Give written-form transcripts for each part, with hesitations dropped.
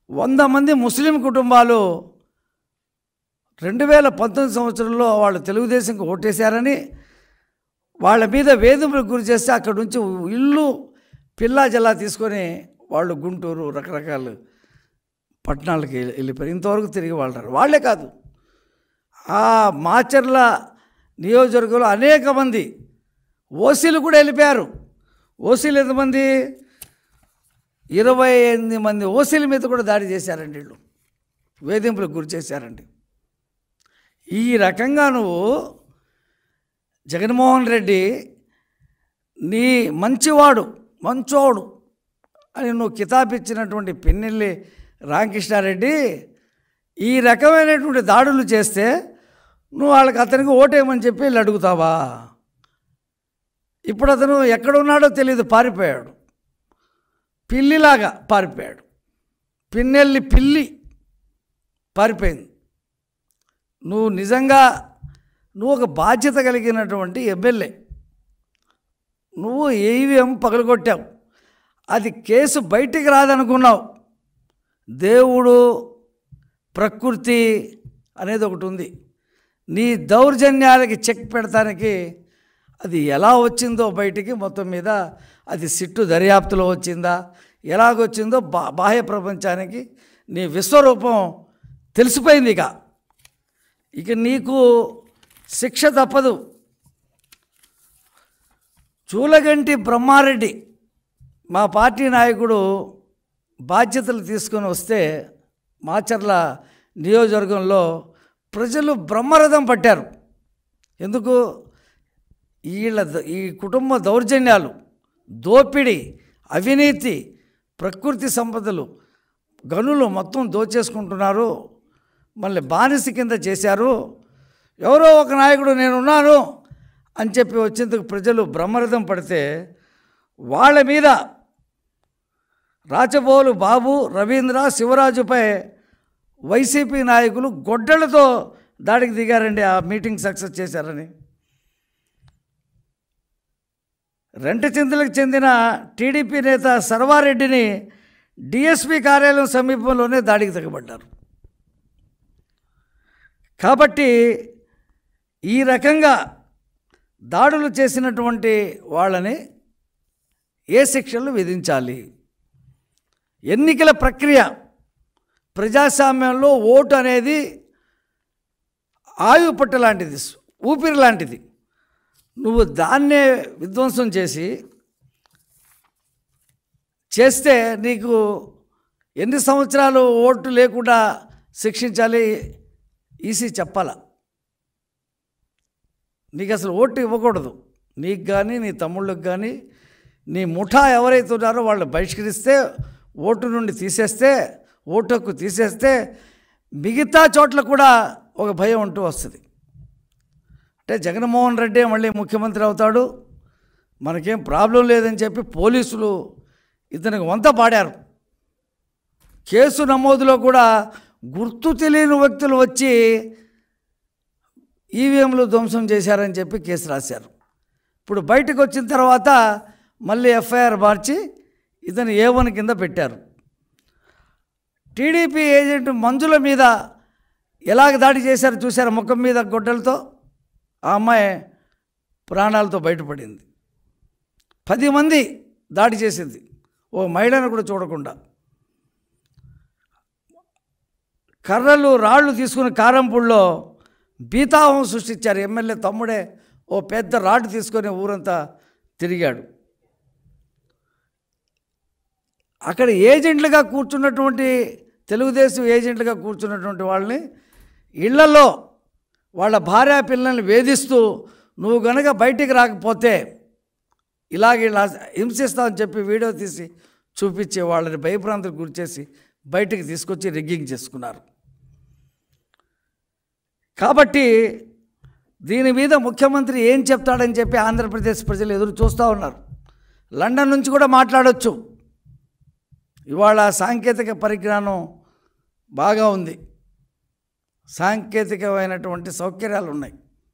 100 మంది ముస్లిం కుటుంబాలు 2019 సంవత్సరంలో వాళ్ళు తెలుగుదేశంకి ఓటేశారని వాళ్ళ మీద వేధింపులకు గురి చేస్తే అక్కడ నుంచి ఇల్లు పిల్లా జల్లా తీసుకొని వాళ్ళు గుంటూరు రకరకాల పట్టణాలకి వెళ్ళిపోయారు. ఇంతవరకు తిరిగి వాళ్ళే కాదు, ఆ మాచర్ల నియోజకవర్గంలో అనేక మంది ఓసీలు కూడా వెళ్ళిపోయారు. ఓసీలు ఎంతమంది? 28 మంది ఓసీల మీద కూడా దాడి చేశారండి. వీళ్ళు వేధింపులకు గురి చేశారండి. ఈ రకంగా నువ్వు జగన్మోహన్ రెడ్డి నీ మంచోడు అని నువ్వు కితాబిచ్చినటువంటి పిన్నెల్లి రామకృష్ణారెడ్డి ఈ రకమైనటువంటి దాడులు చేస్తే నువ్వు అతనికి ఓటేయమని చెప్పి వీళ్ళు అడుగుతావా? ఇప్పుడు అతను ఎక్కడున్నాడో తెలియదు, పారిపోయాడు. పిల్లిలాగా పారిపోయాడు. పిన్నెల్లి పిల్లి పారిపోయింది. నువ్వు నిజంగా ఒక బాధ్యత కలిగినటువంటి ఎమ్మెల్యే. నువ్వు ఈవీఎం పగలగొట్టావు, అది కేసు బయటికి రాదనుకున్నావు. దేవుడు ప్రకృతి అనేది ఒకటి ఉంది. నీ దౌర్జన్యాలకి చెక్ పెడతానికి అది ఎలా వచ్చిందో బయటికి మొత్తం మీద అది సిట్టు దర్యాప్తులో వచ్చిందా, ఎలాగొచ్చిందో బాహ్య ప్రపంచానికి నీ విశ్వరూపం తెలిసిపోయింది. ఇక నీకు శిక్ష తప్పదు. చూలగంటి బ్రహ్మారెడ్డి మా పార్టీ నాయకుడు బాధ్యతలు తీసుకొని వస్తే మాచర్ల నియోజకవర్గంలో ప్రజలు బ్రహ్మరథం పట్టారు. ఎందుకు? ఈ కుటుంబ దౌర్జన్యాలు, దోపిడీ, అవినీతి, ప్రకృతి సంపదలు, గనులు మొత్తం దోచేసుకుంటున్నారు, మళ్ళీ బానిస కింద చేశారు. ఎవరో ఒక నాయకుడు నేనున్నాను అని చెప్పి వచ్చేందుకు ప్రజలు బ్రహ్మరథం పడితే వాళ్ళ మీద రాచబోలు బాబు, రవీంద్ర, శివరాజుపై వైసీపీ నాయకులు గొడ్డలతో దాడికి దిగారండి. ఆ మీటింగ్ సక్సెస్ చేశారని. రెంటచింతలకు చెందిన టీడీపీ నేత సర్వారెడ్డిని డిఎస్పీ కార్యాలయం సమీపంలోనే దాడికి తెగబడ్డారు. కాబట్టి ఈ రకంగా దాడులు చేసినటువంటి వాళ్ళని ఏ శిక్షలు విధించాలి? ఎన్నికల ప్రక్రియ ప్రజాస్వామ్యంలో ఓటు అనేది ఆయుపట్టు లాంటిది, ఊపిరి లాంటిది. నువ్వు దాన్నే విధ్వంసం చేస్తే నీకు ఎన్ని సంవత్సరాలు ఓటు లేకుండా శిక్షించాలి ఈసీ చెప్పాలా? నీకు అసలు ఓటు ఇవ్వకూడదు. నీకు కానీ నీ తమ్ముళ్ళకి కానీ నీ ముఠా ఎవరైతే ఉన్నారో వాళ్ళు బహిష్కరిస్తే, ఓటు నుండి తీసేస్తే, ఓటు హక్కు తీసేస్తే మిగతా చోట్ల కూడా ఒక భయం అంటూ వస్తుంది. అంటే జగన్మోహన్ రెడ్డి మళ్ళీ ముఖ్యమంత్రి అవుతాడు, మనకేం ప్రాబ్లం లేదని చెప్పి పోలీసులు ఇతనికి వంత పాడారు. కేసు నమోదులో కూడా గుర్తు తెలియని వ్యక్తులు వచ్చి ఈవీఎంలు ధ్వంసం చేశారని చెప్పి కేసు రాశారు. ఇప్పుడు బయటకు వచ్చిన తర్వాత మళ్ళీ ఎఫ్ఐఆర్ మార్చి ఇతను A1 కింద పెట్టారు. టీడీపీ ఏజెంట్ మంజుల మీద ఎలాగ దాడి చేశారు చూశారు? ముఖం మీద గొడ్డలతో. ఆ అమ్మాయి ప్రాణాలతో బయటపడింది. 10 మంది దాడి చేసింది, ఓ మహిళను కూడా చూడకుండా. కర్రలు రాళ్ళు తీసుకుని కారంపూడిలో బీతాహం సృష్టించారు. ఎమ్మెల్యే తమ్ముడే ఓ పెద్ద రాడ్ తీసుకొని ఊరంతా తిరిగాడు. అక్కడ ఏజెంట్లుగా కూర్చున్నటువంటి తెలుగుదేశం ఏజెంట్లుగా కూర్చున్నటువంటి వాళ్ళని ఇళ్లలో వాళ్ళ భార్య పిల్లల్ని వేధిస్తూ నువ్వు గనక బయటికి రాకపోతే ఇలా హింసిస్తామని చెప్పి వీడియో తీసి చూపించే వాళ్ళని భయభ్రాంతులకు గురిచేసి బయటికి తీసుకొచ్చి రిగ్గింగ్ చేసుకున్నారు. కాబట్టి దీని మీద ముఖ్యమంత్రి ఏం చెప్తాడని చెప్పి ఆంధ్రప్రదేశ్ ప్రజలు ఎదురు చూస్తూ ఉన్నారు. లండన్ నుంచి కూడా మాట్లాడవచ్చు. ఇవాళ సాంకేతిక పరిజ్ఞానం బాగా ఉంది, సాంకేతికమైనటువంటి సౌకర్యాలు ఉన్నాయి.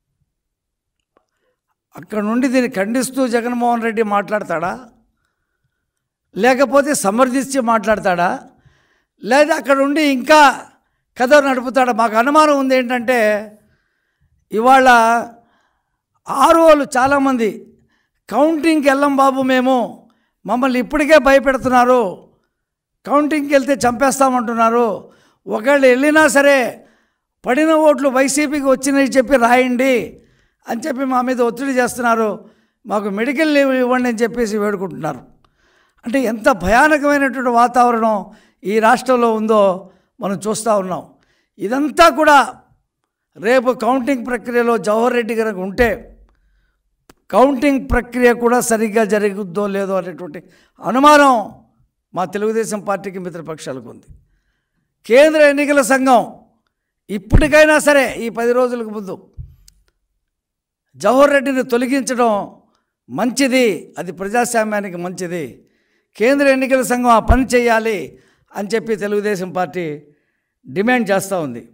అక్కడ నుండి దీన్ని ఖండిస్తూ జగన్మోహన్ రెడ్డి మాట్లాడతాడా, లేకపోతే సమర్థించి మాట్లాడతాడా, లేదా అక్కడ ఉండి ఇంకా కథ నడుపుతాడు. మాకు అనుమానం ఉంది ఏంటంటే ఇవాళ ఆర్ఓలు చాలామంది కౌంటింగ్కి వెళ్ళం బాబు, మేము మమ్మల్ని ఇప్పటికే భయపెడుతున్నారు, కౌంటింగ్కి వెళ్తే చంపేస్తామంటున్నారు, ఒకవేళ వెళ్ళినా సరే పడిన ఓట్లు వైసీపీకి వచ్చినాయి చెప్పి రాయండి అని చెప్పి మా మీద ఒత్తిడి చేస్తున్నారు, మాకు మెడికల్ లీవ్ ఇవ్వండి అని చెప్పేసి వేడుకుంటున్నారు. అంటే ఎంత భయానకమైనటువంటి వాతావరణం ఈ రాష్ట్రంలో ఉందో మనం చూస్తూ ఉన్నాం. ఇదంతా కూడా రేపు కౌంటింగ్ ప్రక్రియలో జవహర్ రెడ్డి గారికి ఉంటే కౌంటింగ్ ప్రక్రియ కూడా సరిగ్గా జరుగుద్దో లేదో అనేటువంటి అనుమానం మా తెలుగుదేశం పార్టీకి మిత్రపక్షాలకు ఉంది. కేంద్ర ఎన్నికల సంఘం ఇప్పటికైనా సరే ఈ 10 రోజులకు ముందు జవహర్ రెడ్డిని తొలగించడం మంచిది, అది ప్రజాస్వామ్యానికి మంచిది. కేంద్ర ఎన్నికల సంఘం ఆ పని చేయాలి అని చెప్పి తెలుగుదేశం పార్టీ డిమాండ్ చేస్తూ ఉంది.